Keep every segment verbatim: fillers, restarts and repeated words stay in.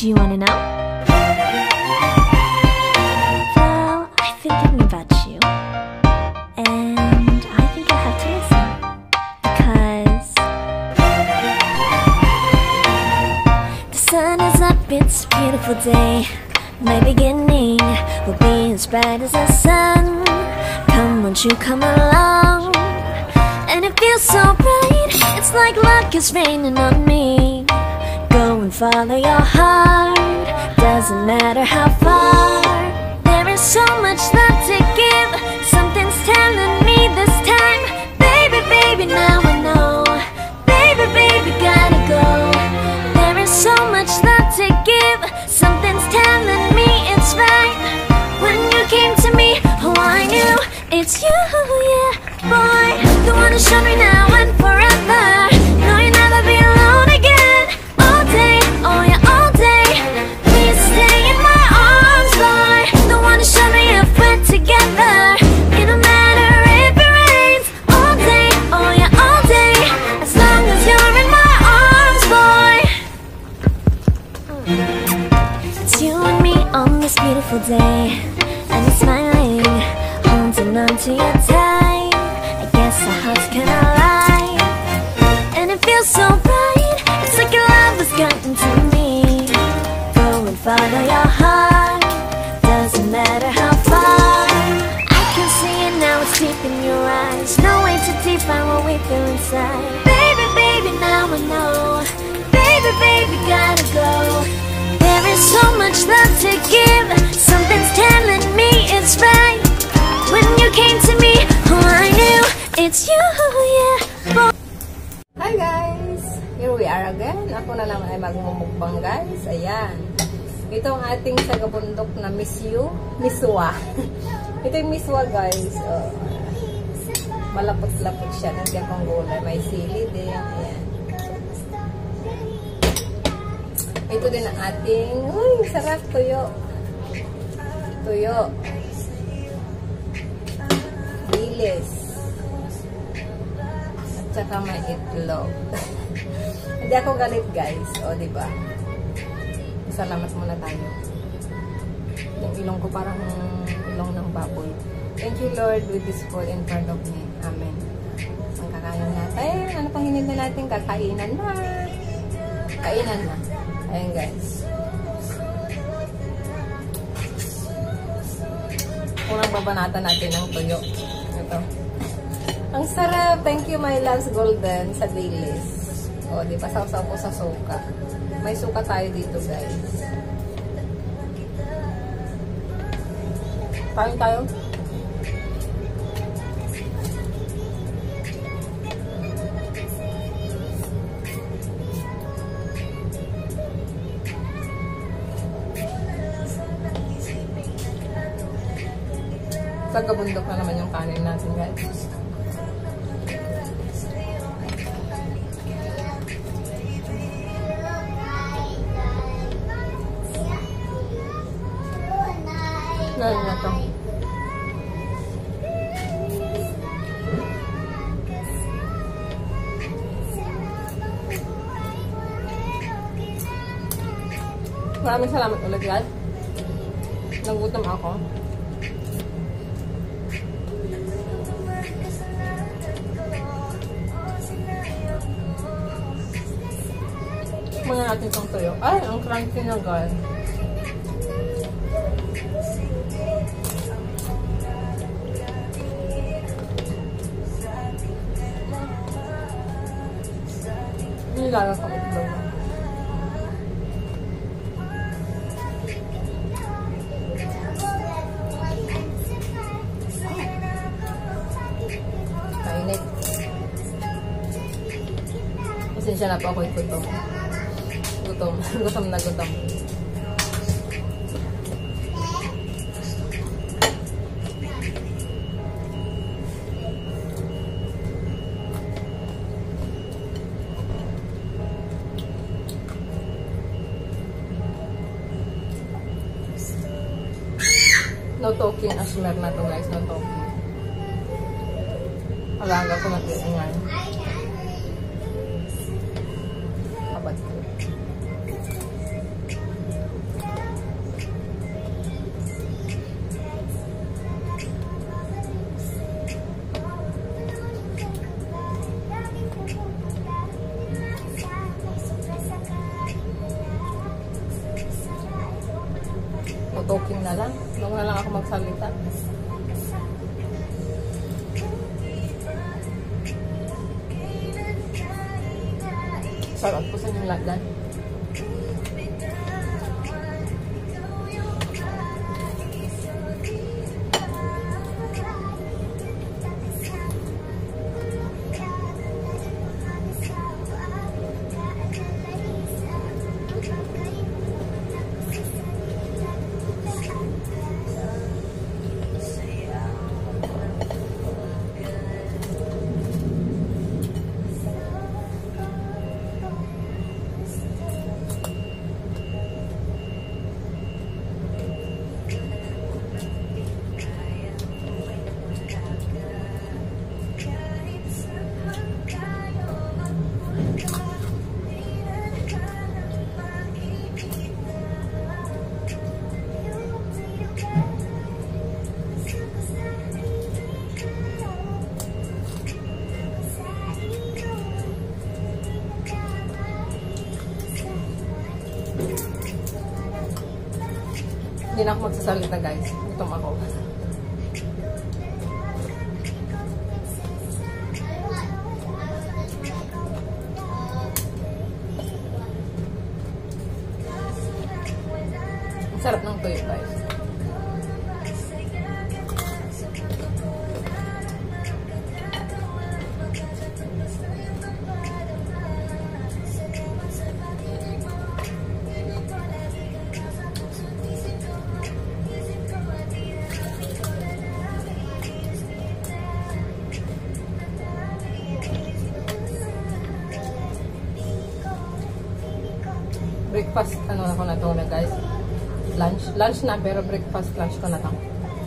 Do you wanna know? Well, I've been thinking about you, and I think you'll have to listen, because the sun is up, it's a beautiful day. My beginning will be as bright as the sun. Come, won't you come along? And it feels so bright, it's like luck is raining on me. Go and follow your heart, doesn't matter how far. There is so much love to give, something's telling me this time. Baby, baby, now I know. Baby, baby, gotta go. There is so much love to give, something's telling me it's right. When you came to me, oh I knew it's you, yeah, boy. The one who showed me now and forever. No, you'll never be alone again. All day, oh yeah, all day. Please stay in my arms, boy. The one who showed me if we're together. It don't matter if it rains. All day, oh yeah, all day. As long as you're in my arms, boy. It's you and me on this beautiful day, and it's smiling, holding on to your tight. I guess our hearts cannot lie, and it feels so bright. It's like your love has gotten to me. Go and follow your heart, doesn't matter how far. I can see it now, it's deep in your eyes. No way to define what we feel inside. Baby, baby, now I know. Baby, baby, gotta go. There is so much love to give, something's telling me it's right. When you came to me, oh I knew it's you, yeah, boy. Hi guys! Here we are again. Ako na lang ay magmumukbang guys. Ayan. Ito ang ating sagabundok na misyu. Miswa. Ito yung miswa guys. Oh. Malapot-lapot siya. Nandiyan pang gulay. May sili din. Ayan. Ito din ang ating, uy, sarap, tuyo. Tuyo. Dilis. At saka may itlog. Hindi ako galit, guys. O, diba? Salamat muna tayo. Yung ilong ko parang ilong ng baboy. Thank you, Lord, with this food in front of me. Amen. Ang kakain natin. Ano pang hinintay natin? Kakainan na. Kainan na. Ayan guys. Unang babanatan natin ng tuyo. Ito. Ang sarap. Thank you my loves golden sa dilis. O, di ba? Sausaw po sa suka. May suka tayo dito guys. Kain tayo. Sagabundok na naman yung kanin natin guys. Gano'n na to. Maraming salamat ulit guys. Nagutom ako. Mga natin itong tuyo. Ay, ang crunchy na guys. Nilagas ako itlog. Kainit. Pasensya na po ako ikutom. Gutom. Gutom na gutom. No talking asmer na to guys. No talking. Alaga ko mag-iingan. Abad ko. talking na lang. Doon na lang ako magsalita. Sarap po sa inyong lahat. Hindi na ako magsasalita guys. Gutom ako. Ang sarap ng tuyo guys. Breakfast, ano na ko na ito na guys. Lunch. Lunch na, pero breakfast, lunch ko na ito.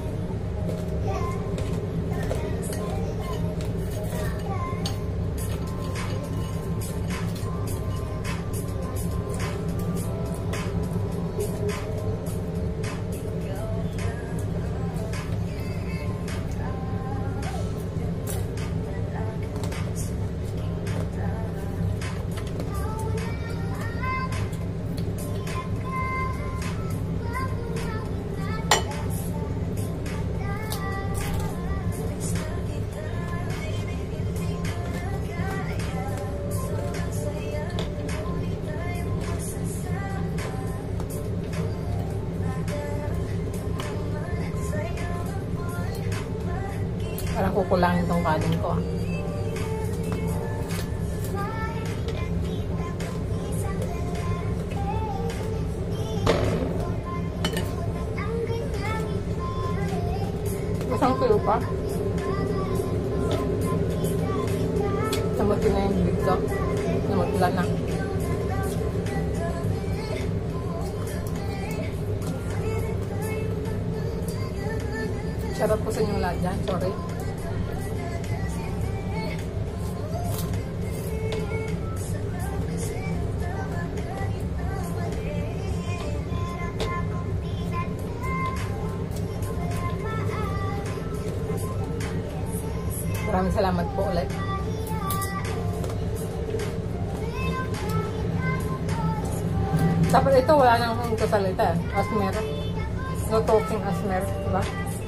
Parang kukulangin tong kanin ko ah. Masang tuyo pa. Namutin na yung bibig ko. Namutila na. Sarap po sa inyong lahat dyan. Sorry. Maraming salamat po ulit. Dapat ito wala nang akong kasalita. Asmer. No talking asmer. Diba?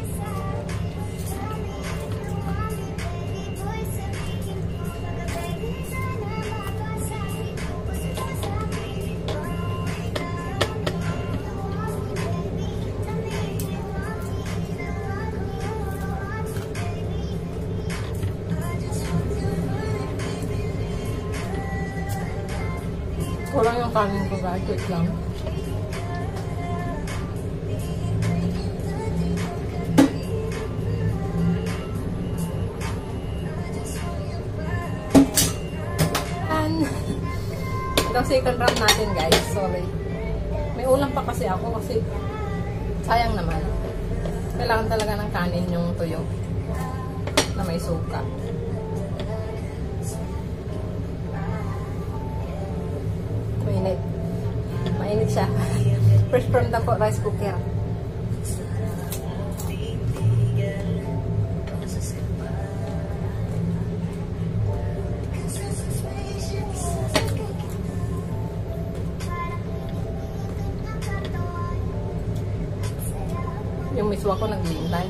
Kulang yung kanin ko guys, wait lang. And itong second round natin guys, sorry. May ulam pa kasi ako kasi sayang naman. Kailangan talaga ng kanin yung tuyo na may suka. Mainit. Mainit siya. Fresh from the rice cooker. miswa ko naghihintay.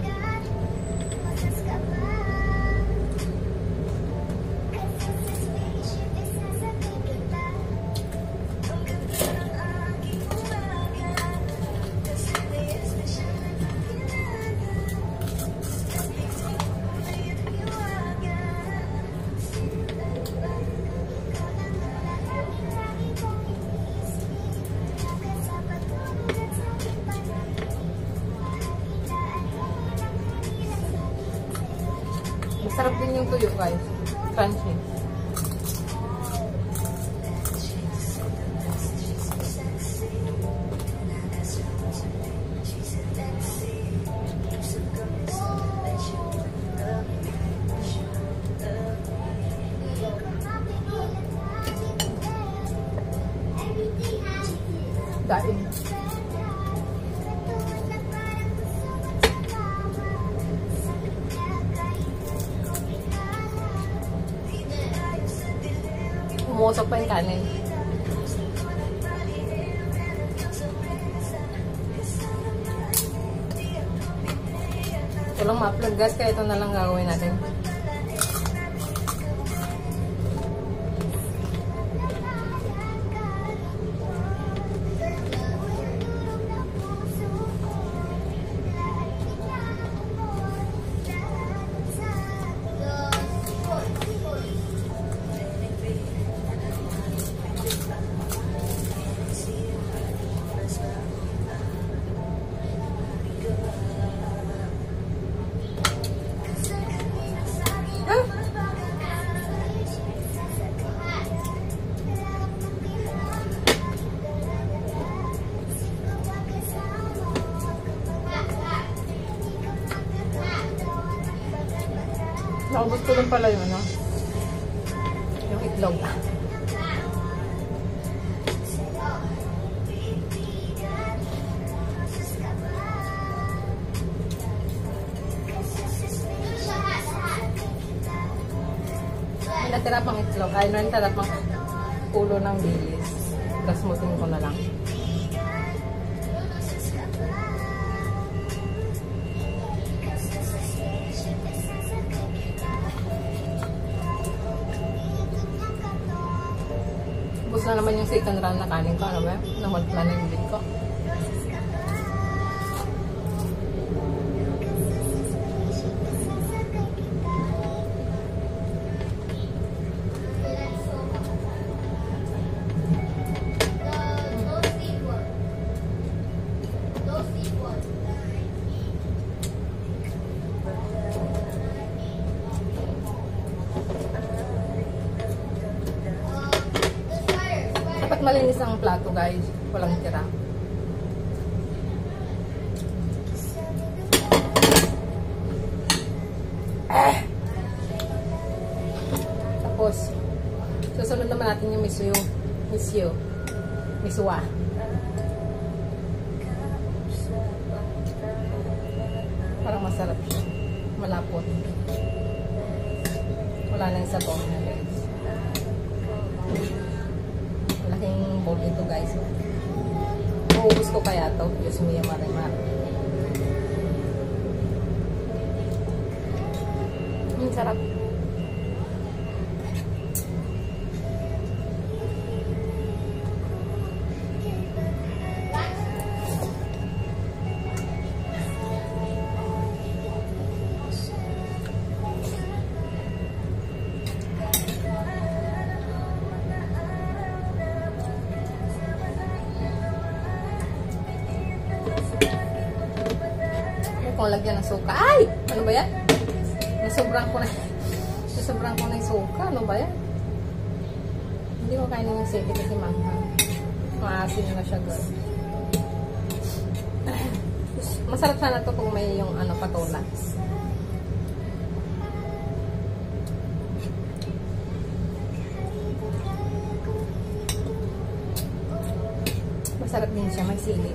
Masarap din yung tuyo, guys. Crunchy. Daing. Umusok pa yung kanin. Ito lang ma-upload, guys, kaya ito na lang gagawin natin. Naubos ko lang pala yun, no? Yung itlog. May natira pang itlog. Ay, may natira pang ulo ng bilis. Gasmutin ko na lang. Ubus na naman yung second round na kanin ko. Ano ba? Namultla na yung bid ko. Dapat malinis ang plato, guys. Walang tira. Eh! Tapos, susunod naman natin yung misyo. Misyo. Miswa. Parang masarap siya. Malapot. Wala na yung sabaw na, guys. Malaking bowl ito, guys. Maubos ko kaya ito. Diyos mo yung marimar. Hmm, sarap. Kung lagyan ng suka. Ay! Ano ba yan? Nasobrang ko na. Nasobrang ko na yung suka. Ano ba yan? Hindi ko kainin yung sili kasi manghang. Maasin na siya, girl. Masarap sana to kung may yung ano, patola. Masarap din siya. May sili.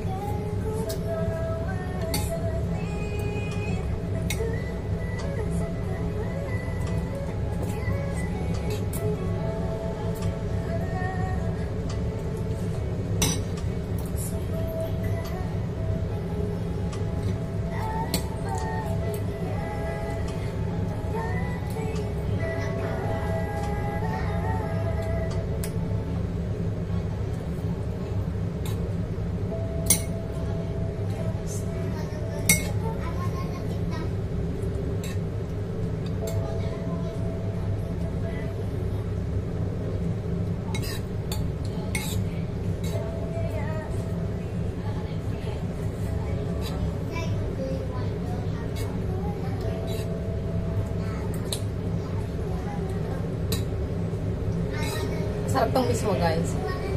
Sarap tong mismo, guys.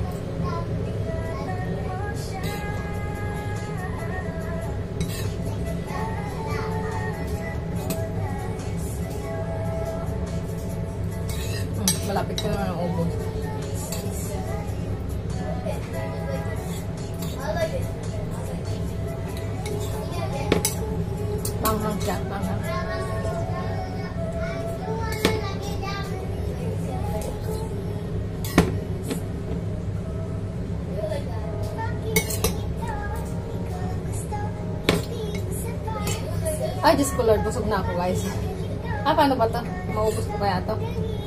Hmm, malapit ko naman ang ubod. Panghang siya, panghang. Ay, Diyos ko Lord, busog na ako, guys. Ah, paano ba to? Maubos ko kaya to?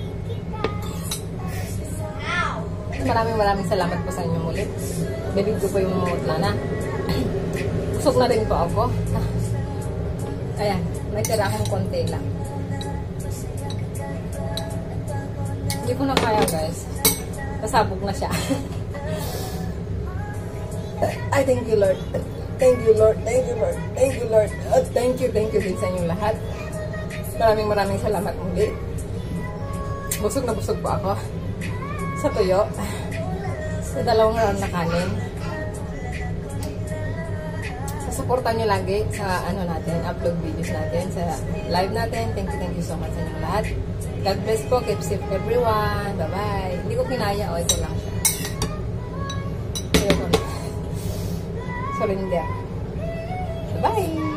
Maraming maraming salamat po sa inyo muli. Bibig ko po yung mamutla na. Busog na rin po ako. Ayan, may tira akong konti lang. Hindi ko na kaya, guys. Nasabog na siya. Ay, thank you, Lord. Thank you, Lord. Thank you, Lord. Thank you, Lord. Oh, thank you, thank you din sa inyong lahat. Maraming maraming salamat muli. Busog na busog po ako. Sa tuyo. Sa dalawang round na kanin. Suportan nyo lagi sa ano natin, upload videos natin, sa live natin. Thank you, thank you so much sa inyong lahat. God bless po. Keep safe everyone. Bye-bye. Hindi ko kinaya. O, ito lang siya. Ito ko na. Solinder. Bye-bye.